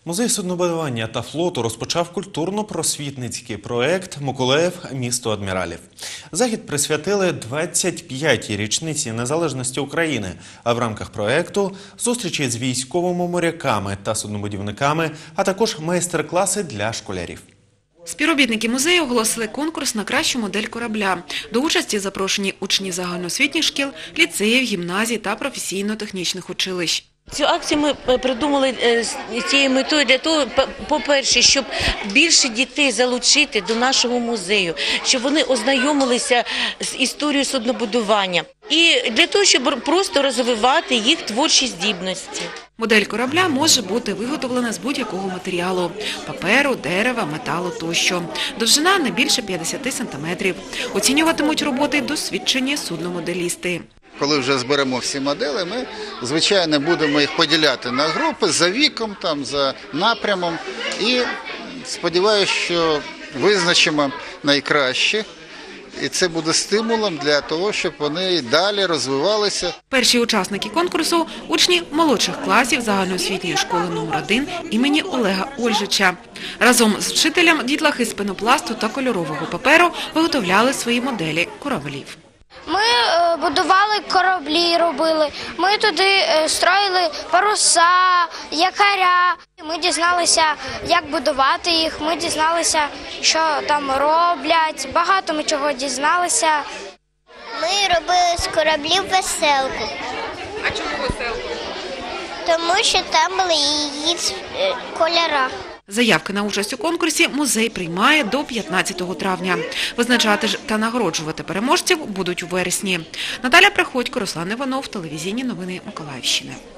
Музей суднобудування та флоту розпочав культурно-просвітницький проект «Миколаїв. Місто адміралів». Захід присвятили 25-й річниці незалежності України, а в рамках проекту – зустрічі з військовими моряками та суднобудівниками, а також майстер-класи для школярів. Співробітники музею оголосили конкурс на кращу модель корабля. До участі запрошені учні загальноосвітніх шкіл, ліцеїв, гімназій та професійно-технічних училищ. Цю акцію ми придумали з цією метою для того, по-перше, щоб більше дітей залучити до нашого музею, щоб вони ознайомилися з історією суднобудування. І для того, щоб просто розвивати їх творчі здібності. Модель корабля може бути виготовлена з будь-якого матеріалу – паперу, дерева, металу тощо. Довжина не більше 50 сантиметрів. Оцінюватимуть роботи досвідчені судномоделісти. Коли вже зберемо всі моделі, ми, звичайно, будемо їх поділяти на групи за віком, за напрямом. І сподіваюся, що визначимо найкраще. І це буде стимулом для того, щоб вони і далі розвивалися. Перші учасники конкурсу – учні молодших класів загальноосвітньої школи номер 1 імені Олега Ольжича. Разом з вчителем дітлахи з пенопласту та кольорового паперу виготовляли свої моделі кораблів. Ми будували кораблі, робили, ми туди строїли паруса, якоря. Ми дізналися, як будувати їх, ми дізналися, що там роблять, багато ми чого дізналися. Ми робили з кораблів веселку. А чому веселку? Тому що там були її кольори. Заявки на участь у конкурсі музей приймає до 15 травня. Визначати ж та нагороджувати переможців будуть у вересні. Наталя Приходько, Руслан Іванов, телевізійні новини Миколаївщини.